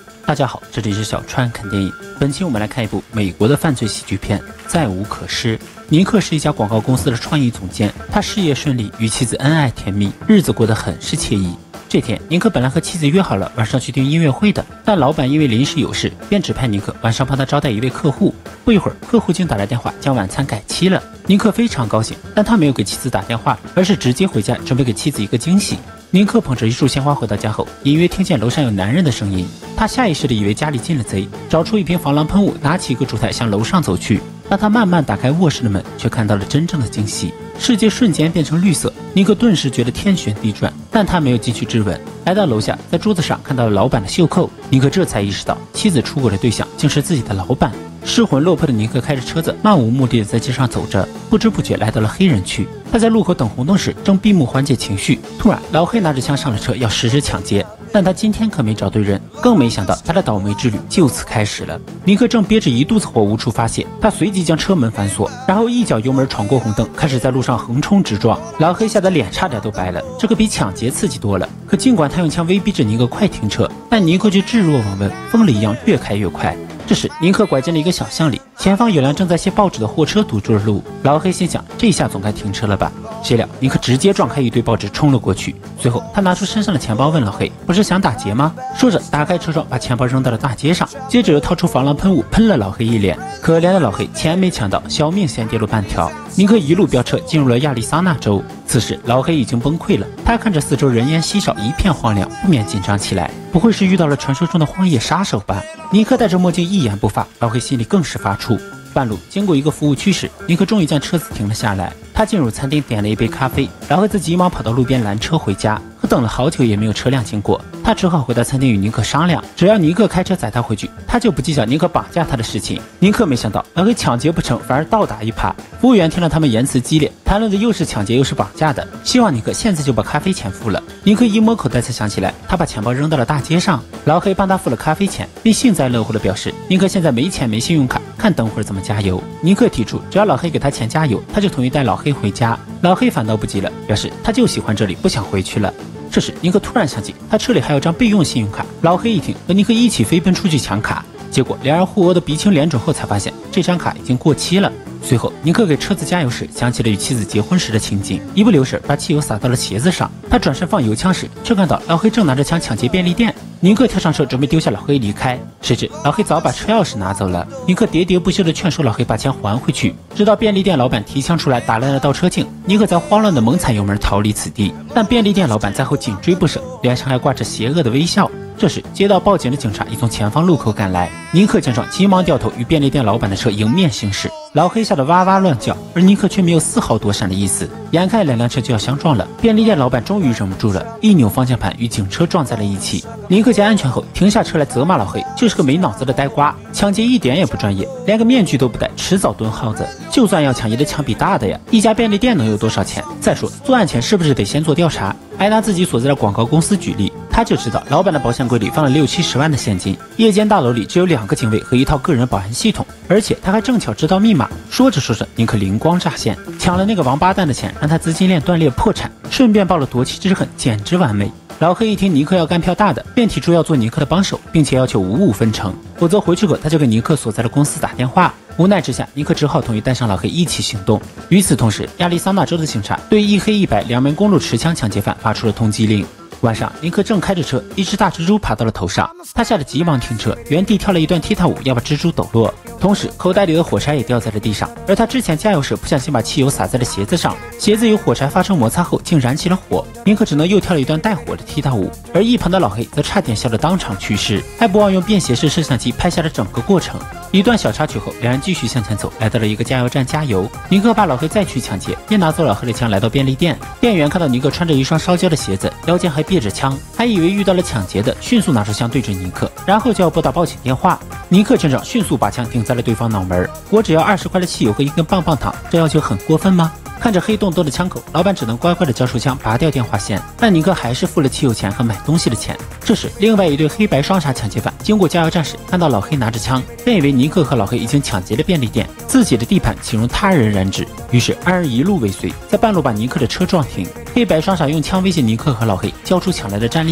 大家好，这里是小川看电影。本期我们来看一部美国的犯罪喜剧片《再无可失》。尼克是一家广告公司的创意总监，他事业顺利，与妻子恩爱甜蜜，日子过得很是惬意。这天，尼克本来和妻子约好了晚上去听音乐会的，但老板因为临时有事，便指派尼克晚上帮他招待一位客户。不一会儿，客户竟打来电话将晚餐改期了。尼克非常高兴，但他没有给妻子打电话，而是直接回家准备给妻子一个惊喜。尼克捧着一束鲜花回到家后，隐约听见楼上有男人的声音，他下意识地以为家里进了贼，找出一瓶防狼喷雾，拿起一个烛台向楼上走去。当他慢慢打开卧室的门，却看到了真正的惊喜，世界瞬间变成绿色。尼克顿时觉得天旋地转，但他没有进去质问。来到楼下，在桌子上看到了老板的袖扣，尼克这才意识到妻子出轨的对象竟是自己的老板。失魂落魄的尼克开着车子漫无目的地在街上走着，不知不觉来到了黑人区。他在路口等红灯时正闭目缓解情绪，突然老黑拿着枪上了车要实施抢劫，但他今天可没找对人，更没想到他的倒霉之旅就此开始了。尼克正憋着一肚子火无处发泄，他随即将车门反锁，然后一脚油门闯过红灯，开始在路上横冲直撞。老黑吓得脸差点都白了，这个比抢劫刺激多了。可尽管他用枪威逼着尼克快停车，但尼克却置若罔闻，疯了一样越开越快。这时，尼克拐进了一个小巷里，前方有辆正在卸报纸的货车堵住了路。老黑心想，这下总该停车了吧？谁料尼克直接撞开一堆报纸冲了过去。随后，他拿出身上的钱包问老黑：“不是想打劫吗？”说着，打开车窗，把钱包扔到了大街上，接着又掏出防狼喷雾喷了老黑一脸。可怜的老黑，钱没抢到，小命先跌落半条。尼克一路飙车进入了亚利桑那州。此时，老黑已经崩溃了，他看着四周人烟稀少，一片荒凉，不免紧张起来。不会是遇到了传说中的荒野杀手吧？尼克戴着墨镜一言不发，老黑心里更是发怵。半路经过一个服务区时，尼克终于将车子停了下来。他进入餐厅点了一杯咖啡，老黑则急忙跑到路边拦车回家。可等了好久也没有车辆经过，他只好回到餐厅与尼克商量，只要尼克开车载他回去，他就不计较尼克绑架他的事情。尼克没想到老黑抢劫不成，反而倒打一耙。服务员听了他们言辞激烈，谈论的又是抢劫又是绑架的，希望尼克现在就把咖啡钱付了。尼克一摸口袋才想起来，他把钱包扔到了大街上。老黑帮他付了咖啡钱，并幸灾乐祸地表示，尼克现在没钱没信用卡，看等会儿怎么加油。尼克提出，只要老黑给他钱加油，他就同意带老黑回家。老黑反倒不急了，表示他就喜欢这里，不想回去了。这时尼克突然想起他车里还有张备用信用卡，老黑一听，和尼克一起飞奔出去抢卡，结果两人互殴的鼻青脸肿后，才发现这张卡已经过期了。随后尼克给车子加油时，想起了与妻子结婚时的情景，一不留神把汽油洒到了鞋子上。他转身放油枪时，却看到老黑正拿着枪抢劫便利店。尼克跳上车准备丢下老黑离开，谁知老黑早把车钥匙拿走了。尼克喋喋不休地劝说老黑把钱还回去，直到便利店老板提枪出来打烂了倒车镜，尼克才慌乱地猛踩油门逃离此地。但便利店老板在后紧追不舍，脸上还挂着邪恶的微笑。这时接到报警的警察已从前方路口赶来，尼克见状急忙掉头与便利店老板的车迎面行驶。老黑吓得哇哇乱叫，而尼克却没有丝毫躲闪的意思。眼看两辆车就要相撞了，便利店老板终于忍不住了，一扭方向盘与警车撞在了一起。尼克见安全后停下车来责骂老黑，就是个没脑子的呆瓜，抢劫一点也不专业，连个面具都不戴，迟早蹲耗子。就算要抢也得抢比大的呀，一家便利店能有多少钱？再说作案前是不是得先做调查？还拿自己所在的广告公司举例，他就知道老板的保险柜里放了60-70万的现金，夜间大楼里只有2个警卫和一套个人保安系统，而且他还正巧知道密码。说着说着，尼克灵光乍现，抢了那个王八蛋的钱，让他资金链断裂破产，顺便报了夺妻之恨，简直完美。老黑一听尼克要干票大的，便提出要做尼克的帮手，并且要求55分成，否则回去后他就给尼克所在的公司打电话。无奈之下，尼克只好同意带上老黑一起行动。与此同时，亚利桑那州的警察对一黑一白2名公路持枪抢劫犯发出了通缉令。晚上，尼克正开着车，一只大蜘蛛爬到了头上，他吓得急忙停车，原地跳了一段踢踏舞，要把蜘蛛抖落。同时，口袋里的火柴也掉在了地上，而他之前加油时不小心把汽油洒在了鞋子上，鞋子与火柴发生摩擦后竟燃起了火。尼克只能又跳了一段带火的踢踏舞，而一旁的老黑则差点笑得当场去世，还不忘用便携式摄像机拍下了整个过程。一段小插曲后，两人继续向前走，来到了一个加油站加油。尼克怕老黑再去抢劫，便拿走老黑的枪，来到便利店。店员看到尼克穿着一双烧焦的鞋子，腰间还别着枪，还以为遇到了抢劫的，迅速拿出枪对准尼克，然后就要拨打报警电话。尼克见状，迅速把枪顶在了对方脑门。我只要20块的汽油和一根棒棒糖，这要求很过分吗？看着黑洞洞的枪口，老板只能乖乖的交出枪，拔掉电话线。但尼克还是付了汽油钱和买东西的钱。这时，另外一对黑白双杀抢劫犯经过加油站时，看到老黑拿着枪，便以为尼克和老黑已经抢劫了便利店，自己的地盘岂容他人染指？于是二人一路尾随，在半路把尼克的车撞停。黑白双杀用枪威胁尼克和老黑交出抢来的战利品。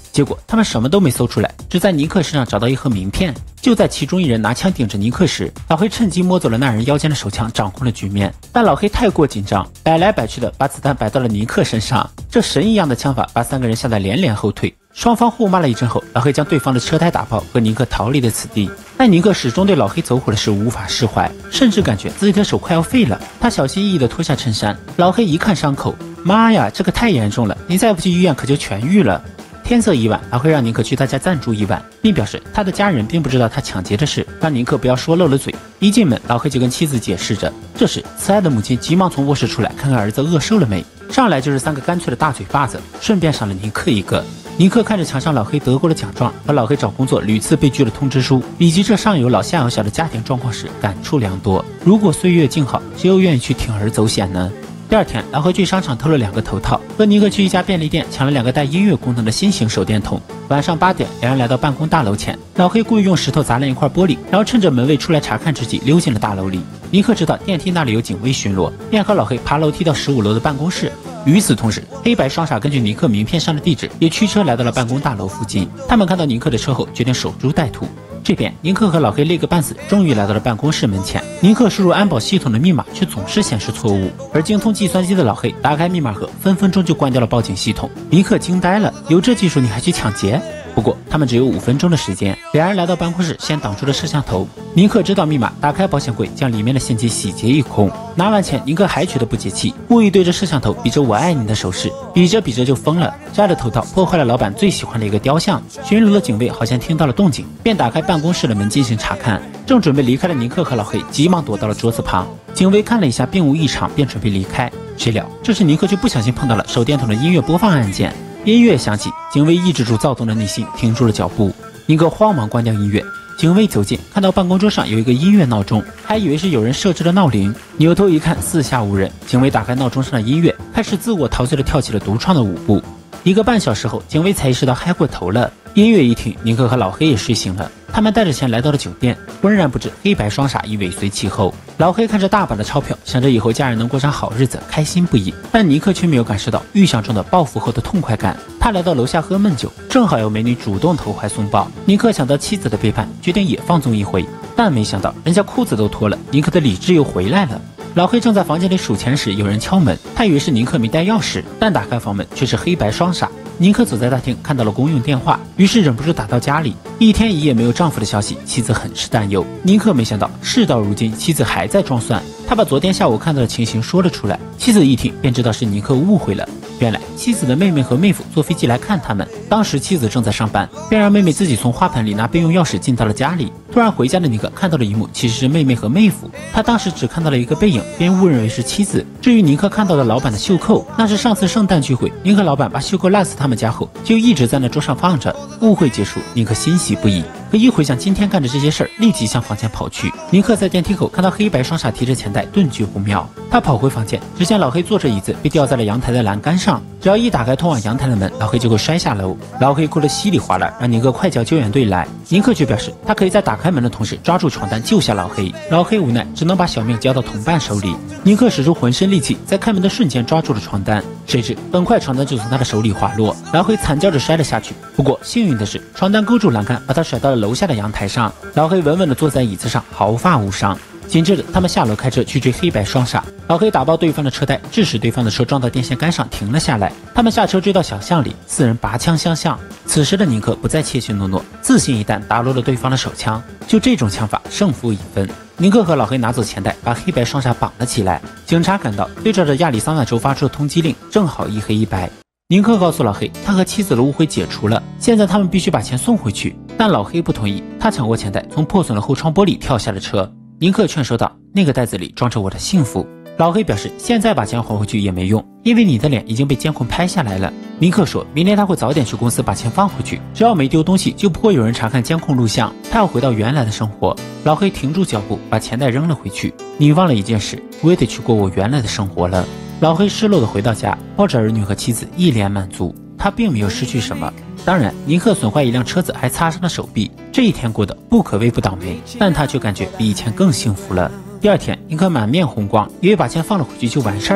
结果他们什么都没搜出来，只在尼克身上找到一盒名片。就在其中一人拿枪顶着尼克时，老黑趁机摸走了那人腰间的手枪，掌控了局面。但老黑太过紧张，摆来摆去的把子弹摆到了尼克身上。这神一样的枪法把3个人吓得连连后退。双方互骂了一阵后，老黑将对方的车胎打爆，和尼克逃离了此地。但尼克始终对老黑走火的事无法释怀，甚至感觉自己的手快要废了。他小心翼翼地脱下衬衫，老黑一看伤口，妈呀，这个太严重了，你再不去医院可就痊愈了。天色已晚，老黑让尼克去他家暂住一晚，并表示他的家人并不知道他抢劫的事，让尼克不要说漏了嘴。一进门，老黑就跟妻子解释着。这时，慈爱的母亲急忙从卧室出来，看看儿子饿瘦了没。上来就是3个干脆的大嘴巴子，顺便赏了尼克一个。尼克看着墙上老黑得过的奖状和老黑找工作屡次被拒的通知书，以及这上有老下有小的家庭状况时，感触良多。如果岁月静好，谁又愿意去铤而走险呢？第二天，老黑去商场偷了2个头套，和尼克去一家便利店抢了2个带音乐功能的新型手电筒。晚上8点，两人来到办公大楼前，老黑故意用石头砸烂一块玻璃，然后趁着门卫出来查看之际溜进了大楼里。尼克知道电梯那里有警卫巡逻，便和老黑爬楼梯到15楼的办公室。与此同时，黑白双傻根据尼克名片上的地址，也驱车来到了办公大楼附近。他们看到尼克的车后，决定守株待兔。这边，尼克和老黑累个半死，终于来到了办公室门前。尼克输入安保系统的密码，却总是显示错误。而精通计算机的老黑打开密码盒，分分钟就关掉了报警系统。尼克惊呆了，有这技术你还去抢劫？不过他们只有5分钟的时间，两人来到办公室，先挡住了摄像头。尼克知道密码，打开保险柜，将里面的现金洗劫一空。拿完钱，尼克还觉得不解气，故意对着摄像头比着我爱你的手势，比着比着就疯了，摘了头套，破坏了老板最喜欢的一个雕像。巡逻的警卫好像听到了动静，便打开办公室的门进行查看。正准备离开的尼克和老黑急忙躲到了桌子旁。警卫看了一下并无异常，便准备离开。谁料这时尼克就不小心碰到了手电筒的音乐播放按键。音乐响起，警卫抑制住躁动的内心，停住了脚步。尼克慌忙关掉音乐。警卫走近，看到办公桌上有一个音乐闹钟，还以为是有人设置了闹铃，扭头一看，四下无人。警卫打开闹钟上的音乐，开始自我陶醉地跳起了独创的舞步。1个半小时后，警卫才意识到嗨过头了。音乐一停，尼克和老黑也睡醒了。他们带着钱来到了酒店，浑然不知黑白双傻已尾随其后。老黑看着大把的钞票，想着以后家人能过上好日子，开心不已。但尼克却没有感受到预想中的报复后的痛快感。他来到楼下喝闷酒，正好有美女主动投怀送抱。尼克想到妻子的背叛，决定也放纵一回。但没想到人家裤子都脱了，尼克的理智又回来了。老黑正在房间里数钱时，有人敲门，他以为是尼克没带钥匙，但打开房门却是黑白双傻。尼克走在大厅，看到了公用电话，于是忍不住打到家里。1天1夜没有丈夫的消息，妻子很是担忧。尼克没想到事到如今，妻子还在装蒜。他把昨天下午看到的情形说了出来，妻子一听便知道是尼克误会了。原来妻子的妹妹和妹夫坐飞机来看他们，当时妻子正在上班，便让妹妹自己从花盆里拿备用钥匙进到了家里。突然回家的尼克看到的一幕其实是妹妹和妹夫，他当时只看到了一个背影，便误认为是妻子。至于尼克看到的老板的袖扣，那是上次圣诞聚会尼克老板把袖扣烂死他们家后，就一直在那桌上放着。误会结束，尼克欣喜不已。可一回想今天干的这些事儿，立即向房间跑去。尼克在电梯口看到黑白双傻提着钱袋，顿觉不妙。他跑回房间，只见老黑坐着椅子被吊在了阳台的栏杆上，只要一打开通往阳台的门，老黑就会摔下楼。老黑哭得稀里哗啦，让尼克快叫救援队来。尼克却表示他可以在打开门的同时抓住床单救下老黑。老黑无奈只能把小命交到同伴手里。尼克使出浑身力气，在开门的瞬间抓住了床单，谁知很快床单就从他的手里滑落，老黑惨叫着摔了下去。不过幸运的是，床单勾住栏杆，把他甩到了楼下的阳台上。老黑稳稳地坐在椅子上，毫发无伤。紧接着他们下楼开车去追黑白双傻。老黑打爆对方的车胎，致使对方的车撞到电线杆上停了下来。他们下车追到小巷里，4人拔枪相向。此时的尼克不再怯怯懦懦，自信一弹打落了对方的手枪。就这种枪法，胜负已分。尼克和老黑拿走钱袋，把黑白双傻绑了起来。警察赶到，对照着亚利桑那州发出的通缉令，正好一黑一白。尼克告诉老黑，他和妻子的误会解除了，现在他们必须把钱送回去。但老黑不同意，他抢过钱袋，从破损的后窗玻璃跳下了车。尼克劝说道，那个袋子里装着我的幸福。老黑表示现在把钱还回去也没用，因为你的脸已经被监控拍下来了。尼克说明天他会早点去公司把钱放回去，只要没丢东西就不会有人查看监控录像，他要回到原来的生活。老黑停住脚步，把钱袋扔了回去。你忘了一件事，我也得去过我原来的生活了。老黑失落地回到家，抱着儿女和妻子一脸满足，他并没有失去什么。当然尼克损坏一辆车子还擦伤了手臂，这一天过得不可谓不倒霉，但他却感觉比以前更幸福了。第二天尼克满面红光，以为把钱放了回去就完事儿了。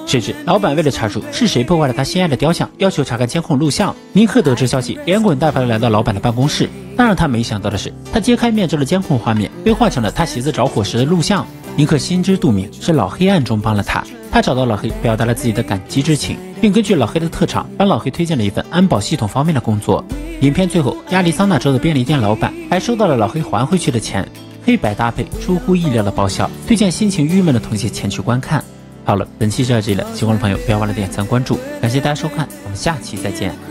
谁知老板为了查出是谁破坏了他心爱的雕像，要求查看监控录像。尼克得知消息，连滚带爬的来到老板的办公室。但让他没想到的是，他揭开面罩的监控画面被换成了他鞋子着火时的录像。尼克心知肚明，是老黑暗中帮了他。他找到老黑，表达了自己的感激之情，并根据老黑的特长，帮老黑推荐了一份安保系统方面的工作。影片最后，亚利桑那州的便利店老板还收到了老黑还回去的钱，黑白搭配出乎意料的爆笑，推荐心情郁闷的同学前去观看。好了，本期就到这里了，喜欢的朋友不要忘了点赞关注，感谢大家收看，我们下期再见。